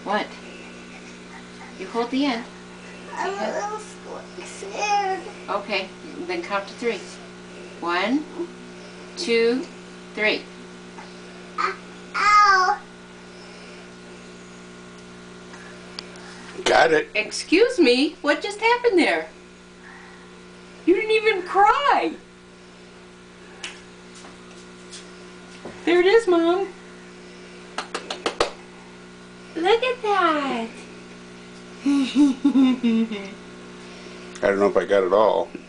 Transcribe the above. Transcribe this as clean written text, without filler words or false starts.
What? You hold the end. I'm a little scared. Okay, then count to 3. 1, 2, 3. Ow! Got it. Excuse me, what just happened there? You didn't even cry. There it is, Mom. Look at that. I don't know if I got it all.